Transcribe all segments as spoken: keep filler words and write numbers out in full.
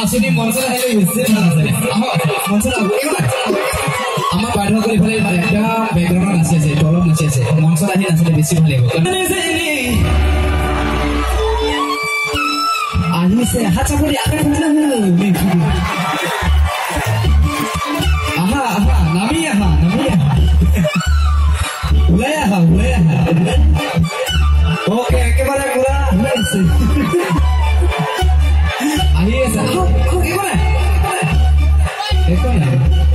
নাচনী মঞ্চত আহিলে বেছি ভাল আছে মঞ্চত আমাৰ বাইদেউসকল ইফালে একদম বেকগ্ৰাউণ্ডত নাচি আছে তলত নাচি আছে মঞ্চত আহি নাচিলে বেছি ভাল লাগিব আহিছে হাত চাপৰি আগে আহা আহা নামি আহা নামি আহা ওলাই আহা ওলাই আহা ওকে একেবাৰে পুৰা ওলাইছে আহি আছে একো নাই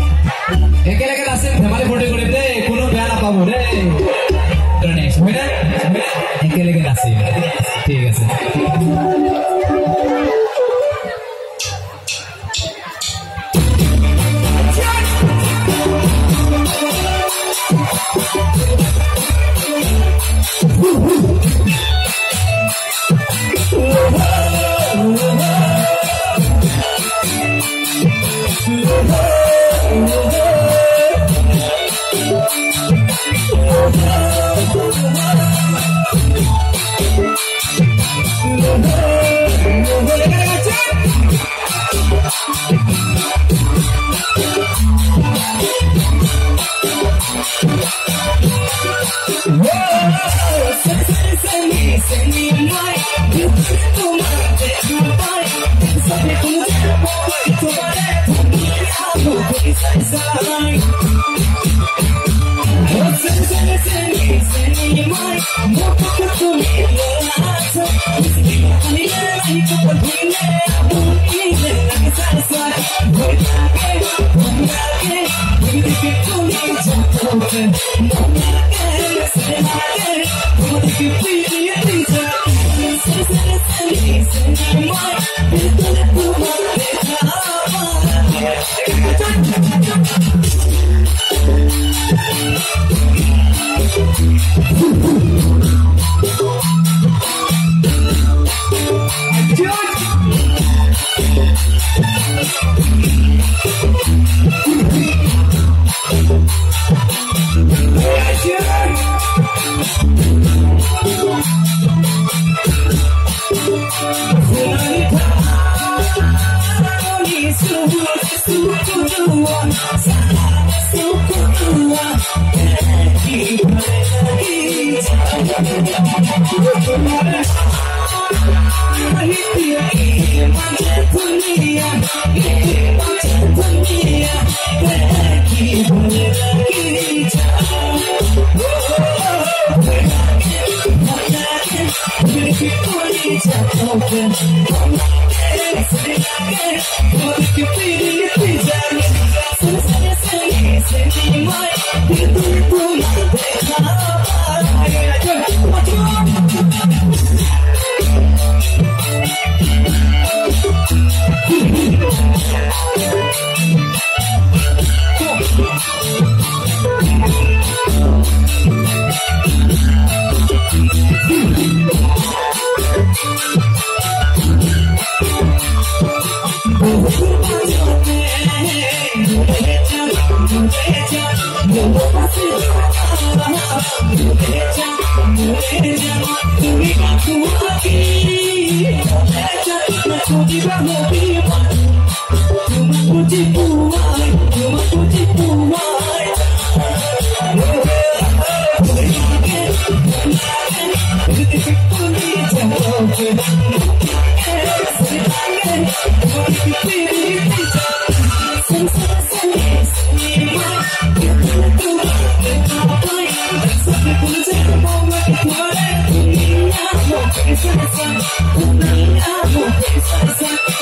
একেলগে নাচে ধেমালি ফূৰ্তি কৰিম দেই কোনো বেয়া নাপাব দেই গণেশ হয়নে একেলগে নাচিম ঠিক আছে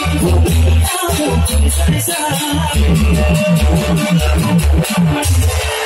Sorry, sorry.